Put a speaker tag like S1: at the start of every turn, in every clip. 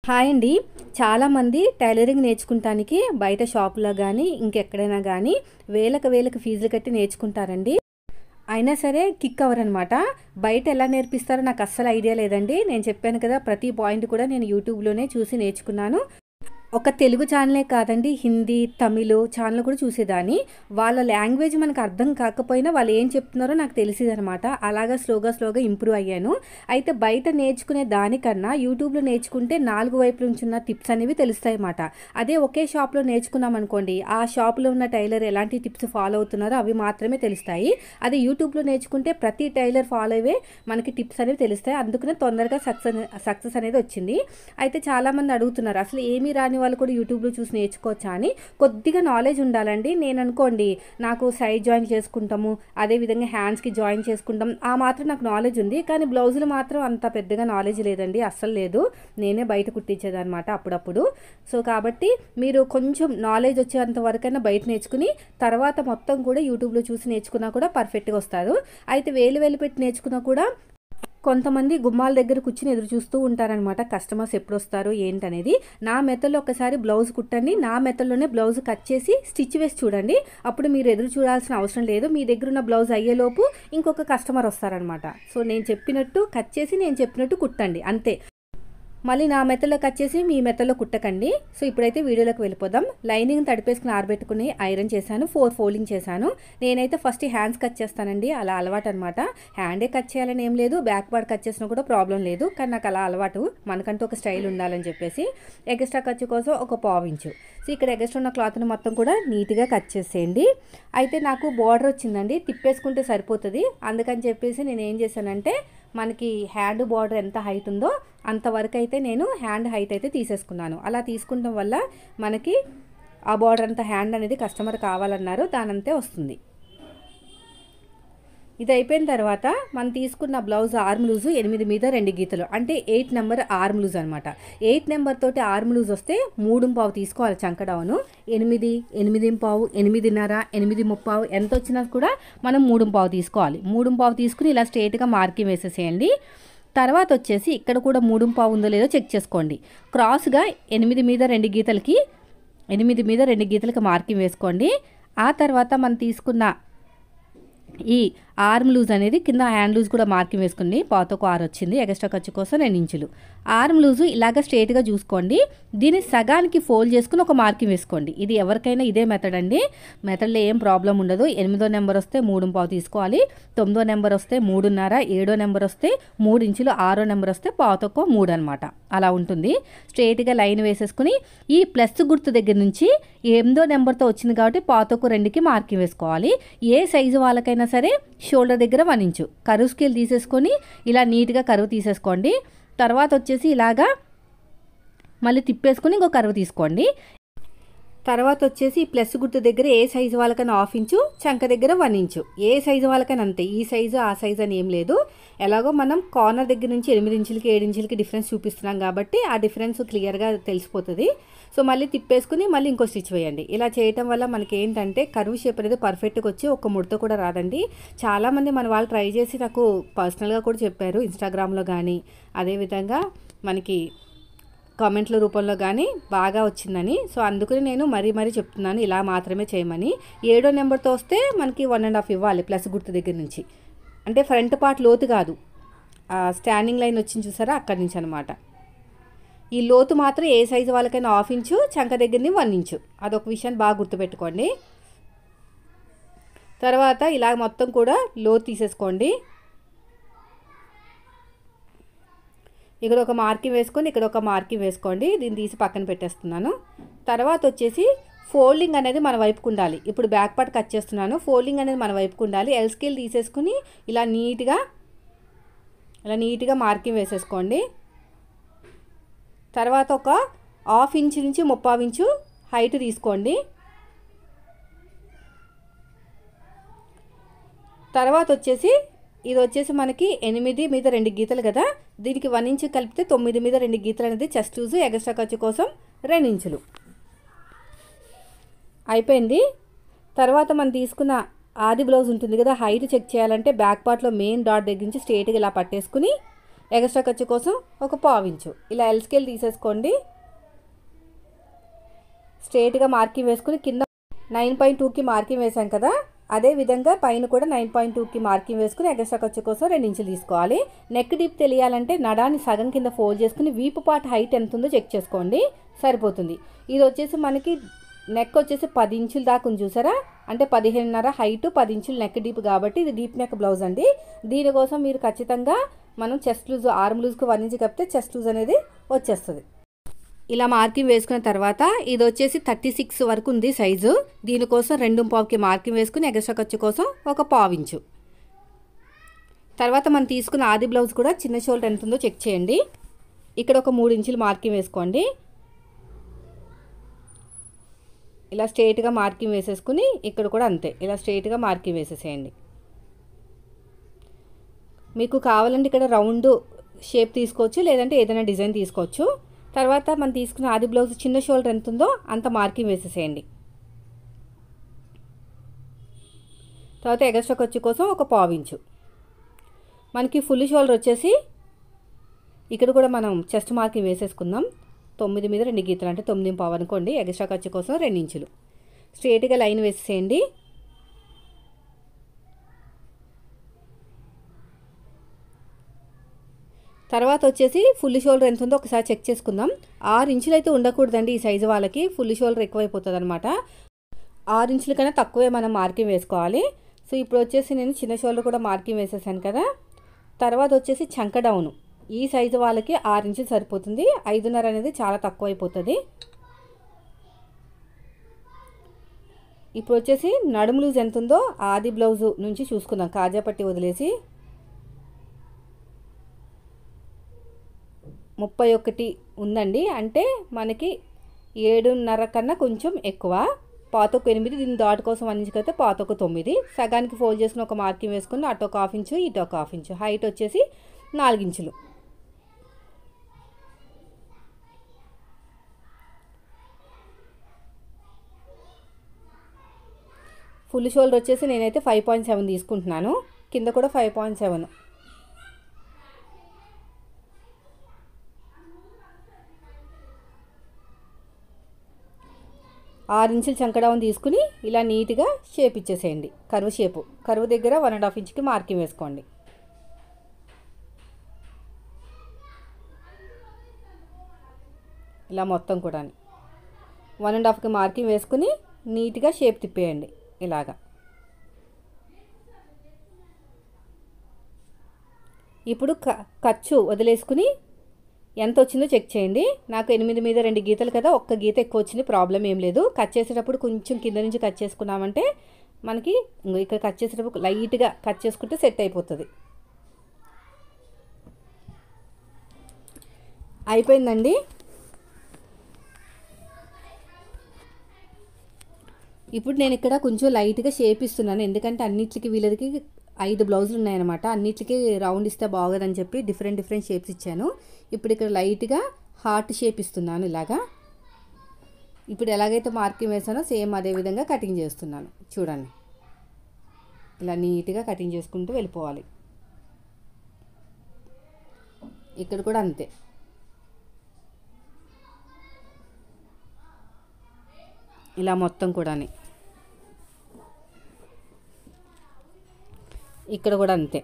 S1: Hi అండి. చాలామంది tailoring నేర్చుకుంటానికి బయట షాపులో కానీ ఇంకెక్కడైనా కానీ వేలకు ఫీజులు కట్టి నేర్చుకుంటారండి. అయినా సరే కిక్ అవ్వరనమాట. బయట ఎలా నేర్పిస్తారో నాకు అస్సలు ఐడియా లేదండి. నేను చెప్పాను కదా, ప్రతి పాయింట్ కూడా నేను యూట్యూబ్లోనే చూసి నేర్చుకున్నాను. ఒక తెలుగు ఛానలే కాదండి, హిందీ, తమిళ్ ఛానల్ కూడా చూసేదాన్ని. వాళ్ళ లాంగ్వేజ్ మనకు అర్థం కాకపోయినా వాళ్ళు ఏం చెప్తున్నారో నాకు తెలిసేదనమాట. అలాగా స్లోగా ఇంప్రూవ్ అయ్యాను. అయితే బయట నేర్చుకునే దానికన్నా యూట్యూబ్లో నేర్చుకుంటే 4 వైపుల నుంచి ఉన్న టిప్స్ అనేవి తెలుస్తాయి అన్నమాట. అదే ఒకే షాప్లో నేర్చుకున్నాం అనుకోండి, ఆ షాప్లో ఉన్న టైలర్ ఎలాంటి టిప్స్ ఫాలో అవుతున్నారో అవి మాత్రమే తెలుస్తాయి. అదే యూట్యూబ్లో నేర్చుకుంటే ప్రతి టైలర్ ఫాలో అయ్యే మనకి టిప్స్ అనేవి తెలుస్తాయి. అందుకనే తొందరగా సక్సెస్ అనేది వచ్చింది. అయితే చాలామంది అడుగుతున్నారు, అసలు ఏమీ రాని వాళ్ళు కూడా యూట్యూబ్లో చూసి నేర్చుకోవచ్చా అని. కొద్దిగా నాలెడ్జ్ ఉండాలండి. నేను అనుకోండి, నాకు సైడ్ జాయిన్ చేసుకుంటాము, అదేవిధంగా హ్యాండ్స్కి జాయిన్ చేసుకుంటాం, ఆ మాత్రం నాకు నాలెడ్జ్ ఉంది. కానీ బ్లౌజులు మాత్రం అంత పెద్దగా నాలెడ్జ్ లేదండి, అస్సలు లేదు. నేనే బయట కుట్టించేదనమాట అప్పుడప్పుడు. సో కాబట్టి మీరు కొంచెం నాలెడ్జ్ వచ్చేంత వరకైనా బయట నేర్చుకుని తర్వాత మొత్తం కూడా యూట్యూబ్లో చూసి నేర్చుకున్నా కూడా పర్ఫెక్ట్గా వస్తారు. అయితే వేలు పెట్టి నేర్చుకున్నా కూడా కొంతమంది గుమ్మాల దగ్గర కూర్చుని ఎదురు చూస్తూ ఉంటారనమాట, కస్టమర్స్ ఎప్పుడు వస్తారు ఏంటనేది. నా మెథడ్లో ఒకసారి బ్లౌజ్ కుట్టండి, నా మెథడ్లోనే బ్లౌజ్ కట్ చేసి స్టిచ్ వేసి చూడండి. అప్పుడు మీరు ఎదురు చూడాల్సిన అవసరం లేదు. మీ దగ్గర ఉన్న బ్లౌజ్ అయ్యేలోపు ఇంకొక కస్టమర్ వస్తారనమాట. సో నేను చెప్పినట్టు కట్ చేసి నేను చెప్పినట్టు కుట్టండి, అంతే. మళ్ళీ నా మెథడ్లో కట్ చేసి మీ మెథడ్లో కుట్టకండి. సో ఇప్పుడైతే వీడియోలోకి వెళ్ళిపోదాం. లైనింగ్ తడిపేసుకుని ఆరబెట్టుకుని ఐరన్ చేశాను, 4 ఫోల్డింగ్ చేశాను. నేనైతే ఫస్ట్ హ్యాండ్స్ కట్ చేస్తానండి, అలా అలవాటు అనమాట. హ్యాండే కట్ చేయాలని ఏం లేదు, బ్యాక్ పార్ట్ కట్ చేసినా కూడా ప్రాబ్లం లేదు. కానీ నాకు అలా అలవాటు, మనకంటూ ఒక స్టైల్ ఉండాలని చెప్పేసి. ఎక్స్ట్రా ఖర్చు కోసం ఒక పావు ఇంచు. సో ఇక్కడ ఎక్స్ట్రా ఉన్న క్లాత్ని మొత్తం కూడా నీట్గా కట్ చేసేయండి. అయితే నాకు బార్డర్ వచ్చిందండి, తిప్పేసుకుంటే సరిపోతుంది. అందుకని చెప్పేసి నేను ఏం చేశానంటే, మనకి హ్యాండ్ బార్డర్ ఎంత హైట్ ఉందో అంతవరకు అయితే నేను హ్యాండ్ హైట్ అయితే తీసేసుకున్నాను. అలా తీసుకుంటాం వల్ల మనకి ఆ బార్డర్ అంత హ్యాండ్ అనేది కస్టమర్ కావాలన్నారు, దానంతే వస్తుంది. ఇది అయిపోయిన తర్వాత మనం తీసుకున్న బ్లౌజ్ ఆర్మ్ లూజు 8 మీద 2 గీతలు, అంటే 8 నెంబర్ ఆర్మ్ లూజ్ అనమాట. 8 నెంబర్ తోటి ఆర్మ్ లూజ్ వస్తే 3.5 తీసుకోవాలి చంక డౌను. 8, 8.5, 8.5, 8.30 ఎంత వచ్చినా కూడా మనం 3.5 తీసుకోవాలి. 3.5 తీసుకుని ఇలా స్ట్రేట్గా మార్కింగ్ వేసేసేయండి. తర్వాత వచ్చేసి ఇక్కడ కూడా 3.5 ఉందో లేదో చెక్ చేసుకోండి. క్రాస్గా 8 మీద 2 గీతలకి 8 మీద 2 గీతలకి మార్కింగ్ వేసుకోండి. ఆ తర్వాత మనం తీసుకున్న ఈ ఆర్మ్ లూజ్ అనేది కింద హ్యాండ్ లూజ్ కూడా మార్కింగ్ వేసుకోండి. పాతకు 6 వచ్చింది, ఎక్స్ట్రా ఖర్చు కోసం 2 ఇంచులు. ఆర్మ్ లూజు ఇలాగ స్ట్రేట్గా చూసుకోండి. దీన్ని సగానికి ఫోల్డ్ చేసుకుని ఒక మార్కింగ్ వేసుకోండి. ఇది ఎవరికైనా ఇదే మెథడ్ అండి, మెథడ్లో ఏం ప్రాబ్లం ఉండదు. 8వ నెంబర్ వస్తే 3.5 తీసుకోవాలి, 9వ నెంబర్ వస్తే 3.5, 7వ నెంబర్ వస్తే 3 ఇంచులు, 6వ నెంబర్ వస్తే పాతకు 3 అనమాట. అలా ఉంటుంది. స్ట్రేట్గా లైన్ వేసేసుకుని ఈ ప్లస్ గుర్తు దగ్గర నుంచి 8వ నెంబర్తో వచ్చింది కాబట్టి పాతకు 2కి మార్కింగ్ వేసుకోవాలి. ఏ సైజు వాళ్ళకైనా సరే షోల్డర్ దగ్గర 1 ఇంచు కరువు స్కేల్ తీసేసుకొని ఇలా నీట్గా కరువు తీసేసుకోండి. తర్వాత వచ్చేసి ఇలాగా మళ్ళీ తిప్పేసుకొని ఇంకో కరువు తీసుకోండి. తర్వాత వచ్చేసి ప్లస్ గుర్తు దగ్గర ఏ సైజు వాళ్ళకైనా 1/2 ఇంచు, చంక దగ్గర 1 ఇంచు, ఏ సైజు వాళ్ళకైనా అంతే. ఈ సైజు ఆ సైజు అని ఏం లేదు. ఎలాగో మనం కార్నర్ దగ్గర నుంచి 8 ఇంచులకి 7 ఇంచులకి డిఫరెన్స్ చూపిస్తున్నాం కాబట్టి ఆ డిఫరెన్స్ క్లియర్గా తెలిసిపోతుంది. సో మళ్ళీ తిప్పేసుకుని మళ్ళీ ఇంకో స్టిచ్ వేయండి. ఇలా చేయటం వల్ల మనకి ఏంటంటే కర్వ్ షేప్ అనేది పర్ఫెక్ట్గా వచ్చి ఒక ముడత కూడా రాదండి. చాలామంది మన వాళ్ళు ట్రై చేసి నాకు పర్సనల్గా కూడా చెప్పారు, ఇన్స్టాగ్రామ్లో కానీ అదేవిధంగా మనకి కామెంట్ల రూపంలో కానీ బాగా వచ్చిందని. సో అందుకని నేను మరీ చెప్తున్నాను, ఇలా మాత్రమే చేయమని. 7వ నెంబర్తో వస్తే మనకి 1.5 ఇవ్వాలి ప్లస్ గుర్తు దగ్గర నుంచి. అంటే ఫ్రంట్ పార్ట్ లోతు కాదు, స్టాండింగ్ లైన్ వచ్చింది చూసారా, అక్కడి నుంచి అనమాట. ఈ లోతు మాత్రం ఏ సైజు వాళ్ళకైనా 1/2 ఇంచు, చంక దగ్గరని 1 ఇంచు. అదొక విషయాన్ని బాగా గుర్తుపెట్టుకోండి. తర్వాత ఇలా మొత్తం కూడా లోతు తీసేసుకోండి. ఇక్కడ ఒక మార్కింగ్ వేసుకొని ఇక్కడ ఒక మార్కింగ్ వేసుకోండి. దీన్ని తీసి పక్కన పెట్టేస్తున్నాను. తర్వాత వచ్చేసి ఫోల్డింగ్ అనేది మన వైపుకు ఉండాలి. ఇప్పుడు బ్యాక్ పార్ట్ కట్ చేస్తున్నాను, ఫోల్డింగ్ అనేది మన వైపుకు ఉండాలి. ఎల్ స్కేల్ తీసేసుకుని ఇలా నీట్గా మార్కింగ్ వేసేసుకోండి. తర్వాత ఒక 1/2 ఇంచు నుంచి 3/4 ఇంచు హైట్ తీసుకోండి. తర్వాత వచ్చేసి ఇది వచ్చేసి మనకి 8 మీద 2 గీతలు కదా, దీనికి 1 ఇంచు కలిపితే 9 మీద 2 గీతలు అనేది చెస్ట్ లూజ్, ఎక్స్ట్రా ఖర్చు కోసం 2 ఇంచులు అయిపోయింది. తర్వాత మనం తీసుకున్న ఆది బ్లౌజ్ ఉంటుంది కదా, హైట్ చెక్ చేయాలంటే బ్యాక్ పార్ట్లో మెయిన్ డాట్ దగ్గర నుంచి స్ట్రేట్గా ఇలా పట్టేసుకుని ఎక్స్ట్రా ఖర్చు కోసం ఒక పావు ఇంచు ఇలా ఎల్ స్కేల్ తీసేసుకోండి. స్ట్రేట్గా మార్కింగ్ వేసుకుని కింద 9.2కి మార్కింగ్ వేసాం కదా, అదే విధంగా పైన కూడా 9.2కి మార్కింగ్ వేసుకుని ఎక్స్ట్రా ఖర్చు కోసం 2 ఇంచులు తీసుకోవాలి. నెక్ డీప్ తెలియాలంటే నడాన్ని సగం కింద ఫోల్డ్ చేసుకుని వీపు పార్ట్ హైట్ ఎంత ఉందో చెక్ చేసుకోండి, సరిపోతుంది. ఇది వచ్చేసి మనకి నెక్ వచ్చేసి 10 ఇంచుల దాకా ఉంది చూసారా, అంటే 15.5 హైట్ 10 ఇంచులు నెక్ డీప్ కాబట్టి ఇది డీప్ నెక్ బ్లౌజ్ అండి. దీనికోసం మీరు ఖచ్చితంగా మనం చెస్ట్ లూజ్ ఆర్మ్ లూజ్కి 1 ఇంచ్ కప్పితే చెస్ట్ లూజ్ అనేది వచ్చేస్తుంది. ఇలా మార్కింగ్ వేసుకున్న తర్వాత ఇది వచ్చేసి 36 వరకు ఉంది సైజు. దీనికోసం 2.5కి మార్కింగ్ వేసుకుని ఎక్స్ట్రా ఖర్చు కోసం ఒక పావు ఇంచు. తర్వాత మనం తీసుకున్న ఆది బ్లౌజ్ కూడా చిన్న షోల్డర్ ఎంత ఉందో చెక్ చేయండి. ఇక్కడ ఒక 3 ఇంచులు మార్కింగ్ వేసుకోండి. ఇలా స్ట్రైట్గా మార్కింగ్ వేసేసుకుని ఇక్కడ కూడా అంతే ఇలా స్ట్రైట్గా మార్కింగ్ వేసేసేయండి. మీకు కావాలంటే ఇక్కడ రౌండ్ షేప్ తీసుకోవచ్చు, లేదంటే ఏదైనా డిజైన్ తీసుకోవచ్చు. తర్వాత మనం తీసుకున్న ఆది బ్లౌజ్ చిన్న షోల్డర్ ఎంత ఉందో అంత మార్కింగ్ వేసేసేయండి. తర్వాత ఎక్స్ట్రా ఖర్చు కోసం ఒక పావు ఇంచు. మనకి ఫుల్ షోల్డర్ వచ్చేసి ఇక్కడ కూడా మనం చెస్ట్ మార్కింగ్ వేసేసుకుందాం. 9 మీద 2 గీతలు అంటే 9.5 అనుకోండి. ఎక్స్ట్రా ఖర్చు కోసం 2 ఇంచులు స్ట్రైట్గా లైన్ వేసేసేయండి. తర్వాత వచ్చేసి ఫుల్ షోల్డర్ ఎంత ఉందో ఒకసారి చెక్ చేసుకుందాం. 6 ఇంచులు అయితే ఉండకూడదండి ఈ సైజు వాళ్ళకి, ఫుల్ షోల్డర్ ఎక్కువైపోతుంది అనమాట. 6 ఇంచుల కన్నా తక్కువే మనం మార్కింగ్ వేసుకోవాలి. సో ఇప్పుడు వచ్చేసి నేను చిన్న షోల్డర్ కూడా మార్కింగ్ వేసేసాను కదా. తర్వాత వచ్చేసి చంక డౌను ఈ సైజు వాళ్ళకి 6 ఇంచులు సరిపోతుంది. 5.5 అనేది చాలా తక్కువ అయిపోతుంది. ఇప్పుడు వచ్చేసి నడుము లూజ్ ఎంత ఉందో ఆది బ్లౌజు నుంచి చూసుకుందాం. కాజా పట్టి వదిలేసి 31 ఉందండి, అంటే మనకి 7.5 కన్నా కొంచెం ఎక్కువ. పాతొక 8, దీని డాట్ కోసం 1 ఇంచ్ అయితే పాతొక 9. సగానికి ఫోల్డ్ చేసుకుని ఒక మార్కింగ్ వేసుకుని అటు ఒక 1/2 ఇంచు ఇటు ఒక 1/2 ఇంచు. హైట్ వచ్చేసి 4 ఇంచులు. ఫుల్ షోల్డర్ వచ్చేసి నేనైతే 5.7 తీసుకుంటున్నాను, కింద కూడా 5.7. ఆరు ఇంచులు చంక డౌన్ తీసుకుని ఇలా నీట్గా షేప్ ఇచ్చేసేయండి. కర్వ్ షేపు, కర్వ్ దగ్గర 1.5 ఇంచుకి మార్కింగ్ వేసుకోండి. ఇలా మొత్తం కూడా 1.5కి మార్కింగ్ వేసుకుని నీట్గా షేప్ తిప్పేయండి ఇలాగా. ఇప్పుడు ఖర్చు వదిలేసుకుని ఎంత వచ్చిందో చెక్ చేయండి. నాకు 8 మీద 2 గీతలు కదా, ఒక్క గీత ఎక్కువ వచ్చింది, ప్రాబ్లం ఏం లేదు. కట్ చేసేటప్పుడు కొంచెం కింద నుంచి కట్ చేసుకున్నామంటే మనకి ఇక్కడ కట్ చేసేటప్పుడు లైట్గా కట్ చేసుకుంటే సెట్ అయిపోతుంది. అయిపోయిందండి. ఇప్పుడు నేను ఇక్కడ కొంచెం లైట్గా షేప్ ఇస్తున్నాను, ఎందుకంటే అన్నిటికి వీళ్ళకి 5 బ్లౌజులు ఉన్నాయన్నమాట. అన్నిటికీ రౌండ్ ఇస్తే బాగోదని చెప్పి డిఫరెంట్ షేప్స్ ఇచ్చాను. ఇప్పుడు ఇక్కడ లైట్గా హార్ట్ షేప్ ఇస్తున్నాను ఇలాగా. ఇప్పుడు ఎలాగైతే మార్కింగ్ వేసానో సేమ్ అదే విధంగా కటింగ్ చేస్తున్నాను. చూడండి, ఇలా నీట్గా కటింగ్ చేసుకుంటూ వెళ్ళిపోవాలి. ఇక్కడ కూడా అంతే. ఇలా మొత్తం కూడా ఇక్కడ కూడా అంతే.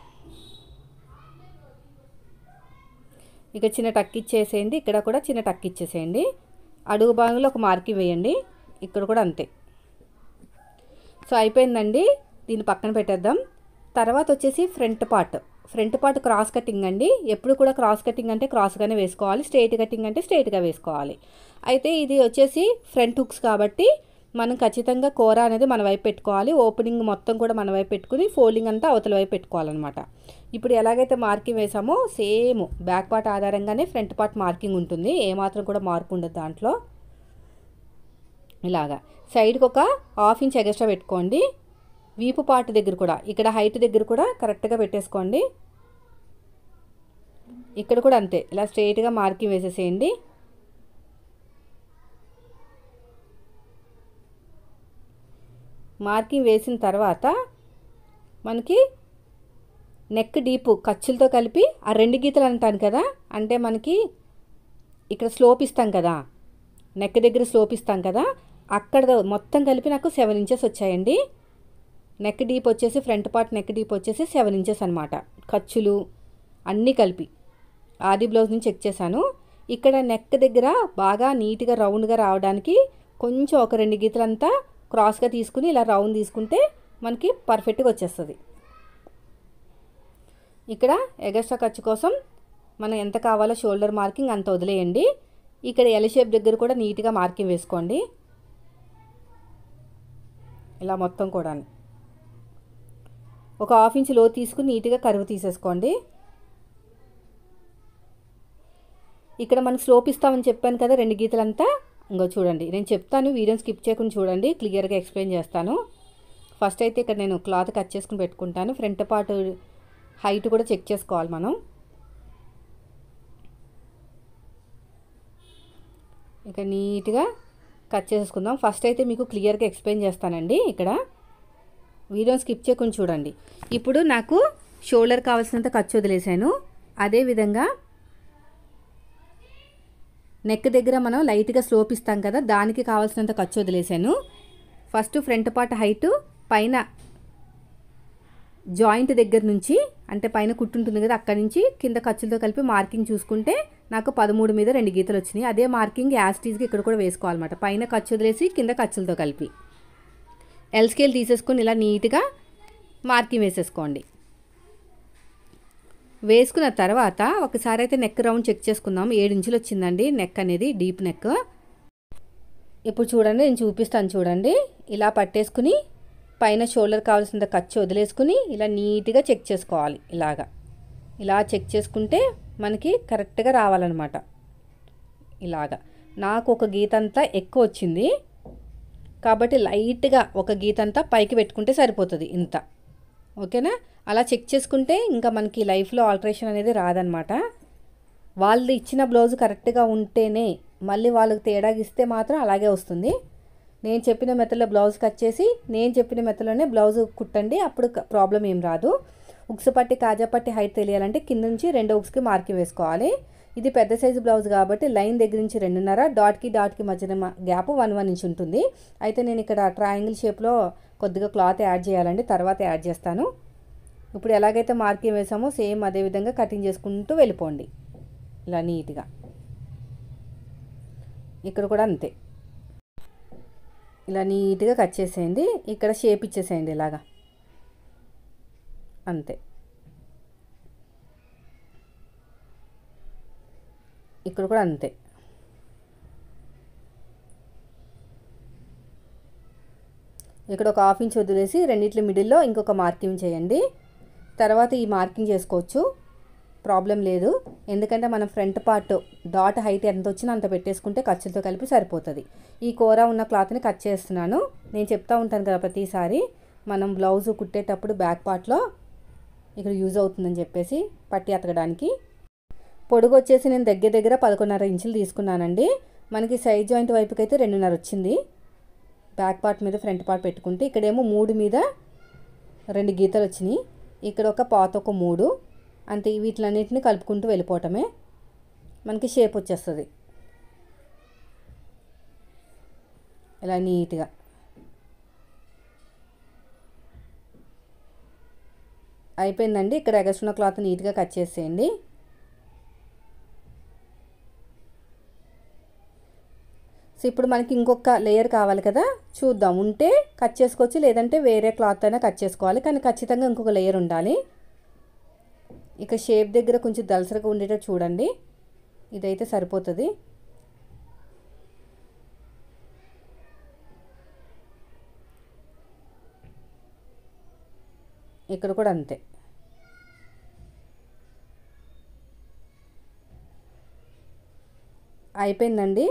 S1: ఇక చిన్న టక్ ఇచ్చేసేయండి, ఇక్కడ కూడా చిన్న టక్ ఇచ్చేసేయండి. అడుగు భాగంలో ఒక మార్కింగ్ వేయండి, ఇక్కడ కూడా అంతే. సో అయిపోయిందండి, దీన్ని పక్కన పెట్టేద్దాం. తర్వాత వచ్చేసి ఫ్రంట్ పార్ట్ క్రాస్ కటింగ్ అండి. ఎప్పుడు కూడా క్రాస్ కటింగ్ అంటే క్రాస్గానే వేసుకోవాలి, స్ట్రైట్ కటింగ్ అంటే స్ట్రైట్గా వేసుకోవాలి. అయితే ఇది వచ్చేసి ఫ్రంట్ హుక్స్ కాబట్టి మనం ఖచ్చితంగా కూర అనేది మన వైపు పెట్టుకోవాలి. ఓపెనింగ్ మొత్తం కూడా మన వైపు పెట్టుకుని ఫోల్డింగ్ అంతా అవతల వైపు పెట్టుకోవాలన్నమాట. ఇప్పుడు ఎలాగైతే మార్కింగ్ వేసామో సేమ్ బ్యాక్ పార్ట్ ఆధారంగానే ఫ్రంట్ పార్ట్ మార్కింగ్ ఉంటుంది, ఏమాత్రం కూడా మార్పు ఉండదు దాంట్లో. ఇలాగా సైడ్కి ఒక 1/2 ఇంచ్ ఎక్స్ట్రా పెట్టుకోండి. వీపు పార్ట్ దగ్గర కూడా, ఇక్కడ హైట్ దగ్గర కూడా కరెక్ట్గా పెట్టేసుకోండి. ఇక్కడ కూడా అంతే, ఇలా స్ట్రైట్గా మార్కింగ్ వేసేసేయండి. మార్కింగ్ వేసిన తర్వాత మనకి నెక్ డీపు ఖర్చులతో కలిపి ఆ 2 గీతలు అంటాను కదా, అంటే మనకి ఇక్కడ స్లోప్ ఇస్తాం కదా, నెక్ దగ్గర స్లోప్ ఇస్తాం కదా, అక్కడ మొత్తం కలిపి నాకు 7 ఇంచెస్ వచ్చాయండి. నెక్ డీప్ వచ్చేసి ఫ్రంట్ పార్ట్ నెక్ డీప్ వచ్చేసి 7 ఇంచెస్ అనమాట. ఖర్చులు అన్నీ కలిపి ఆది బ్లౌజ్ నుంచి చెక్ చేశాను. ఇక్కడ నెక్ దగ్గర బాగా నీట్గా రౌండ్గా రావడానికి కొంచెం ఒక 2 గీతలంతా క్రాస్గా తీసుకుని ఇలా రౌండ్ తీసుకుంటే మనకి పర్ఫెక్ట్గా వచ్చేస్తుంది. ఇక్కడ ఎగస్ట్రా ఖర్చు కోసం మనం ఎంత కావాలో షోల్డర్ మార్కింగ్ అంత వదిలేయండి. ఇక్కడ ఎల్ షేప్ దగ్గర కూడా నీట్గా మార్కింగ్ వేసుకోండి. ఇలా మొత్తం కూడా ఒక 1/2 ఇంచ్ లో తీసుకుని నీట్గా కర్వ్ తీసేసుకోండి. ఇక్కడ మనకు స్లోప్ ఇస్తామని చెప్పాను కదా 2 గీతలంతా. ఇంకో చూడండి, నేను చెప్తాను, వీడియోని స్కిప్ చేయకుండా చూడండి, క్లియర్గా ఎక్స్ప్లెయిన్ చేస్తాను. ఫస్ట్ అయితే ఇక్కడ నేను క్లాత్ కట్ చేసుకుని పెట్టుకుంటాను. ఫ్రంట్ పార్ట్ హైట్ కూడా చెక్ చేసుకోవాలి మనం. ఇక నీట్గా కట్ చేసుకుందాం. ఫస్ట్ అయితే మీకు క్లియర్గా ఎక్స్ప్లెయిన్ చేస్తానండి. ఇక్కడ వీడియోని స్కిప్ చేయకుండా చూడండి. ఇప్పుడు నాకు షోల్డర్ కావాల్సినంత ఖర్చు వదిలేసాను. అదేవిధంగా నెక్ దగ్గర మనం లైట్గా స్లోప్ ఇస్తాం కదా, దానికి కావాల్సినంత ఖర్చు వదిలేసాను. ఫస్ట్ ఫ్రంట్ పార్ట్ హైటు పైన జాయింట్ దగ్గర నుంచి, అంటే పైన కుట్టుంటుంది కదా, అక్కడి నుంచి కింద ఖర్చులతో కలిపి మార్కింగ్ చూసుకుంటే నాకు 13 మీద 2 గీతలు వచ్చినాయి. అదే మార్కింగ్ యాస్టీజ్గా ఇక్కడ కూడా వేసుకోవాలన్నమాట. పైన ఖర్చు వదిలేసి కింద ఖర్చులతో కలిపి ఎల్ స్కేల్ తీసేసుకొని ఇలా నీట్గా మార్కింగ్ వేసేసుకోండి. వేసుకున్న తర్వాత ఒకసారి అయితే నెక్ రౌండ్ చెక్ చేసుకుందాం. 7 ఇంచులు వచ్చిందండి నెక్ అనేది, డీప్ నెక్. ఇప్పుడు చూడండి, నేను చూపిస్తాను చూడండి. ఇలా పట్టేసుకుని పైన షోల్డర్ కావాల్సినంత ఖర్చు వదిలేసుకుని ఇలా నీట్గా చెక్ చేసుకోవాలి. ఇలా చెక్ చేసుకుంటే మనకి కరెక్ట్గా రావాలన్నమాట. ఇలాగా నాకు ఒక గీత అంతా ఎక్కువ వచ్చింది కాబట్టి లైట్గా ఒక గీత అంతా పైకి పెట్టుకుంటే సరిపోతుంది, ఇంత. ఓకేనా? అలా చెక్ చేసుకుంటే ఇంకా మనకి లైఫ్లో ఆల్టరేషన్ అనేది రాదనమాట. వాళ్ళు ఇచ్చిన బ్లౌజ్ కరెక్ట్గా ఉంటేనే, మళ్ళీ వాళ్ళకి తేడాగా ఇస్తే మాత్రం అలాగే వస్తుంది. నేను చెప్పిన మెథడ్లో బ్లౌజ్ కట్ చేసి నేను చెప్పిన మెథడ్లోనే బ్లౌజ్ కుట్టండి, అప్పుడు ప్రాబ్లం ఏం రాదు. ఉక్స్ పట్టి కాజా పట్టి హైట్ తెలియాలంటే కింద నుంచి 2 ఉక్స్కి మార్కింగ్ వేసుకోవాలి. ఇది పెద్ద సైజు బ్లౌజ్ కాబట్టి లైన్ దగ్గర నుంచి 2.5, డాట్కి మధ్యన గ్యాప్ 1 ఇంచ్ ఉంటుంది. అయితే నేను ఇక్కడ ట్రయాంగిల్ షేప్లో కొద్దిగా క్లాత్ యాడ్ చేయాలండి, తర్వాత యాడ్ చేస్తాను. ఇప్పుడు ఎలాగైతే మార్కింగ్ వేసామో సేమ్ అదే విధంగా కటింగ్ చేసుకుంటూ వెళ్ళిపోండి ఇలా నీట్గా. ఇక్కడ కూడా అంతే, ఇలా నీట్గా కట్ చేసేయండి. ఇక్కడ షేప్ ఇచ్చేసేయండి ఇలాగా, అంతే. ఇక్కడ కూడా అంతే. ఇక్కడ ఒక 1/2 ఇంచ్ వదిలేసి రెండిట్ల మిడిల్లో ఇంకొక మార్కింగ్ చేయండి. తర్వాత ఈ మార్కింగ్ చేసుకోవచ్చు, ప్రాబ్లం లేదు. ఎందుకంటే మనం ఫ్రంట్ పార్ట్ డాట్ హైట్ ఎంత వచ్చినా అంత పెట్టేసుకుంటే ఖర్చులతో కలిపి సరిపోతుంది. ఈ కూర ఉన్న క్లాత్ని కట్ చేస్తున్నాను. నేను చెప్తా ఉంటాను కదా ప్రతిసారి, మనం బ్లౌజ్ కుట్టేటప్పుడు బ్యాక్ పార్ట్లో ఇక్కడ యూజ్ అవుతుందని చెప్పేసి పట్టి అతకడానికి. పొడుగు వచ్చేసి నేను దగ్గర 11.5 ఇంచులు తీసుకున్నానండి. మనకి సైడ్ జాయింట్ వైపుకి అయితే 2.5 వచ్చింది. బ్యాక్ పార్ట్ మీద ఫ్రంట్ పార్ట్ పెట్టుకుంటే ఇక్కడేమో 3 మీద 2 గీతలు వచ్చినాయి. ఇక్కడ ఒక పాత ఒక 3, అంతే. వీటిలన్నిటిని కలుపుకుంటూ వెళ్ళిపోవటమే, మనకి షేప్ వచ్చేస్తుంది ఇలా నీట్గా. అయిపోయిందండి. ఇక్కడ ఎగస్ట్రా క్లాత్ నీట్గా కట్ చేసేయండి. సో ఇప్పుడు మనకి ఇంకొక లేయర్ కావాలి కదా, చూద్దాం. ఉంటే కట్ చేసుకోవచ్చు, లేదంటే వేరే క్లాత్ అయినా కట్ చేసుకోవాలి, కానీ ఖచ్చితంగా ఇంకొక లేయర్ ఉండాలి. ఇక షేప్ దగ్గర కొంచెం దలసరిగా ఉండేటట్టు చూడండి, ఇదైతే సరిపోతుంది. ఇక్కడ కూడా అంతే. అయిపోయిందండి.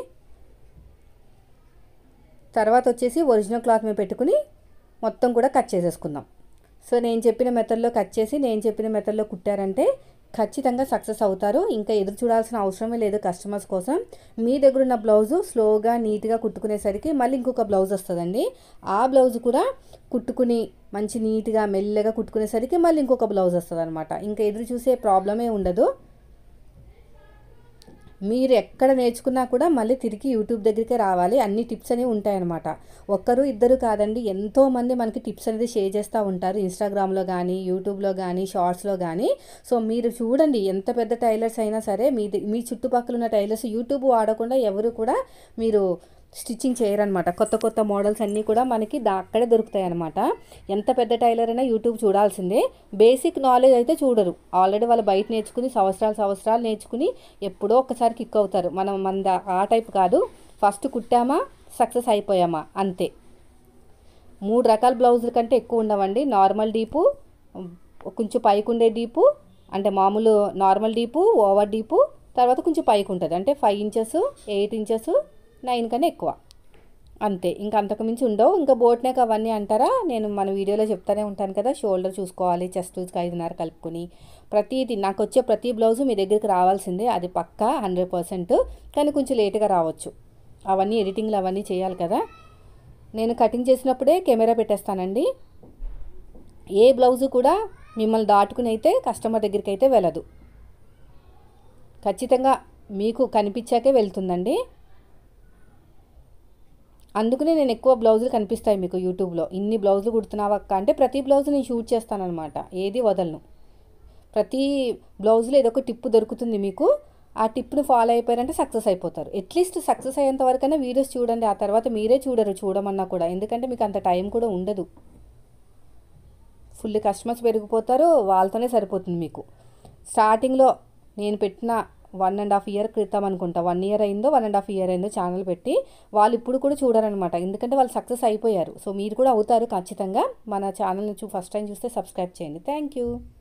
S1: తర్వాత వచ్చేసి ఒరిజినల్ క్లాత్ మీద పెట్టుకుని మొత్తం కూడా కట్ చేసేసుకుందాం. సో నేను చెప్పిన మెథడ్లో కట్ చేసి నేను చెప్పిన మెథడ్లో కుట్టారంటే ఖచ్చితంగా సక్సెస్ అవుతారు. ఇంకా ఎదురు చూడాల్సిన అవసరమే లేదు కస్టమర్స్ కోసం. మీ దగ్గర ఉన్న బ్లౌజు స్లోగా నీట్గా కుట్టుకునేసరికి మళ్ళీ ఇంకొక బ్లౌజ్ వస్తుందండి. ఆ బ్లౌజ్ కూడా కుట్టుకుని మంచి నీట్గా మెల్లగా కుట్టుకునేసరికి మళ్ళీ ఇంకొక బ్లౌజ్ వస్తుంది అనమాట. ఇంకా ఎదురు చూసే ప్రాబ్లమే ఉండదు. మీరు ఎక్కడ నేర్చుకున్నా కూడా మళ్ళీ తిరిగి యూట్యూబ్ దగ్గరికే రావాలి. అన్ని టిప్స్ అనేవి ఉంటాయన్నమాట. ఒక్కరు ఇద్దరు కాదండి, ఎంతోమంది మనకి టిప్స్ అనేది షేర్ చేస్తూ ఉంటారు ఇన్స్టాగ్రామ్లో కానీ, యూట్యూబ్లో కానీ, షార్ట్స్లో కానీ. సో మీరు చూడండి, ఎంత పెద్ద టైలర్స్ అయినా సరే మీ చుట్టుపక్కల ఉన్న టైలర్స్ యూట్యూబ్ వాడకుండా ఎవరు కూడా మీరు స్టిచ్చింగ్ చేయరనమాట. కొత్త కొత్త మోడల్స్ అన్నీ కూడా మనకి అక్కడే దొరుకుతాయి అనమాట. ఎంత పెద్ద టైలర్ అయినా యూట్యూబ్ చూడాల్సిందే. బేసిక్ నాలెడ్జ్ అయితే చూడరు. ఆల్రెడీ వాళ్ళు బయట నేర్చుకుని సంవత్సరాలు నేర్చుకుని ఎప్పుడో ఒక్కసారి కిక్ అవుతారు. మన ఆ టైప్ కాదు. ఫస్ట్ కుట్టామా, సక్సెస్ అయిపోయామా అంతే. 3 రకాల బ్లౌజుల కంటే ఎక్కువ ఉండవండి. నార్మల్ డీపు, కొంచెం పైకి ఉండే డీపు, అంటే మామూలు నార్మల్ డీపు, ఓవర్ డీపు, తర్వాత కొంచెం పైకి ఉంటుంది. అంటే 5 ఇంచెస్, 8 ఇంచెస్, 9 కన్నా ఎక్కువ అంతే. ఇంకా అంతకుమించి ఉండవు. ఇంకా బోట్ నెక్ అవన్నీ అంటారా, నేను మన వీడియోలో చెప్తానే ఉంటాను కదా. షోల్డర్ చూసుకోవాలి, చెస్ట్ 5.5 కలుపుకొని ప్రతిదీ నాకు వచ్చే ప్రతి బ్లౌజు మీ దగ్గరికి రావాల్సిందే. అది పక్కా 100%. కానీ కొంచెం లేట్గా రావచ్చు. అవన్నీ ఎడిటింగ్లు అవన్నీ చేయాలి కదా. నేను కటింగ్ చేసినప్పుడే కెమెరా పెట్టేస్తానండి. ఏ బ్లౌజు కూడా మిమ్మల్ని దాటుకుని అయితే కస్టమర్ దగ్గరికి అయితే వెళ్ళదు. ఖచ్చితంగా మీకు కనిపించాకే వెళ్తుందండి. అందుకనే నేను ఎక్కువ బ్లౌజులు కనిపిస్తాయి మీకు యూట్యూబ్లో. ఇన్ని బ్లౌజులు కుడుతున్నావా అక్క అంటే ప్రతి బ్లౌజు నేను షూట్ చేస్తానన్నమాట. ఏది వదలను. ప్రతి బ్లౌజులో ఏదో ఒక టిప్ దొరుకుతుంది మీకు. ఆ టిప్ను ఫాలో అయిపోయారంటే సక్సెస్ అయిపోతారు. అట్లీస్ట్ సక్సెస్ అయ్యేంత వరకైనా వీడియోస్ చూడండి. ఆ తర్వాత మీరే చూడమన్నా కూడా. ఎందుకంటే మీకు అంత టైం కూడా ఉండదు. ఫుల్ కస్టమర్స్ పెరిగిపోతారు, వాళ్ళతోనే సరిపోతుంది మీకు. స్టార్టింగ్లో నేను పెట్టిన 1.5 ఇయర్ క్రితం అనుకుంటా, 1 ఇయర్ అయిందో 1.5 ఇయర్ అయిందో ఛానల్ పెట్టి, వాళ్ళు ఇప్పుడు కూడా చూడరనమాట. ఎందుకంటే వాళ్ళు సక్సెస్ అయిపోయారు. సో మీరు కూడా అవుతారు ఖచ్చితంగా. మన ఛానల్ని ఫస్ట్ టైం చూస్తే సబ్స్క్రైబ్ చేయండి. Thank you.